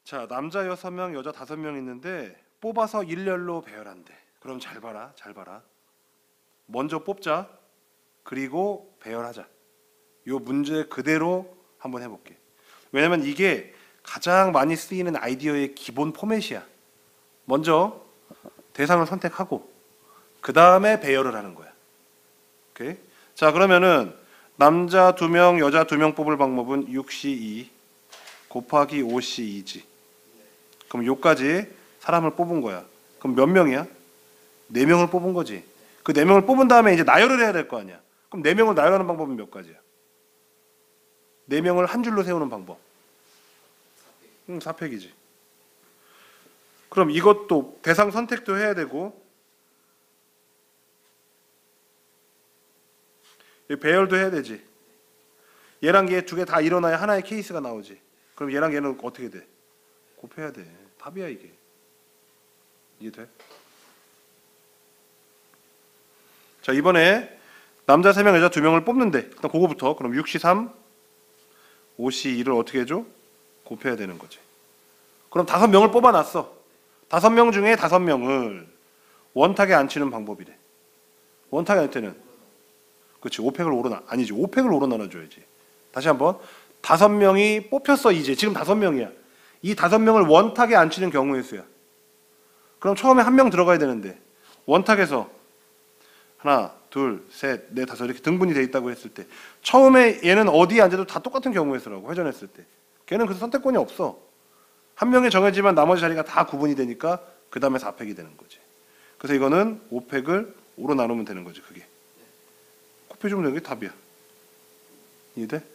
자, 남자 6명, 여자 5명 있는데 뽑아서 일렬로 배열한대. 그럼 잘 봐라, 잘 봐라. 먼저 뽑자. 그리고 배열하자. 요 문제 그대로 한번 해볼게. 왜냐면 이게 가장 많이 쓰이는 아이디어의 기본 포맷이야. 먼저 대상을 선택하고 그 다음에 배열을 하는 거야. 오케이? 자, 그러면은 남자 2명, 여자 2명 뽑을 방법은 6C2 곱하기 5C2지. 그럼 요까지 사람을 뽑은 거야. 그럼 몇 명이야? 4명을 뽑은 거지. 그 4명을 뽑은 다음에 이제 나열을 해야 될 거 아니야. 그럼 4명을 나열하는 방법은 몇 가지야? 4명을 한 줄로 세우는 방법. 4팩이지. 그럼 이것도 대상 선택도 해야 되고 배열도 해야 되지. 얘랑 얘 2개 다 일어나야 하나의 케이스가 나오지. 그럼 얘랑 얘는 어떻게 돼? 곱해야 돼. 답이야 이게. 이해돼? 자, 이번에 남자 3명, 여자 2명을 뽑는데 일단 그거부터. 그럼 6C3, 5C2를 어떻게 해줘? 곱해야 되는 거지. 그럼 5명을 뽑아놨어. 5명 중에 5명을 원탁에 앉히는 방법이래. 원탁에 앉을 때는 그렇지. 5팩을 아니지. 5팩을 오로 나눠줘야지. 다시 한번. 5명이 뽑혔어 이제. 지금 5명이야. 이 5명을 원탁에 앉히는 경우의 수야. 그럼 처음에 1명 들어가야 되는데 원탁에서 하나, 둘, 셋, 넷, 다섯 이렇게 등분이 돼 있다고 했을 때 처음에 얘는 어디에 앉아도 다 똑같은 경우의 수라고 회전했을 때. 걔는 그래서 선택권이 없어. 1명이 정해지면 나머지 자리가 다 구분이 되니까 그 다음에 4팩이 되는 거지. 그래서 이거는 5팩을 5로 나누면 되는 거지. 그게 곱해주면 되는 게 답이야. 이해돼?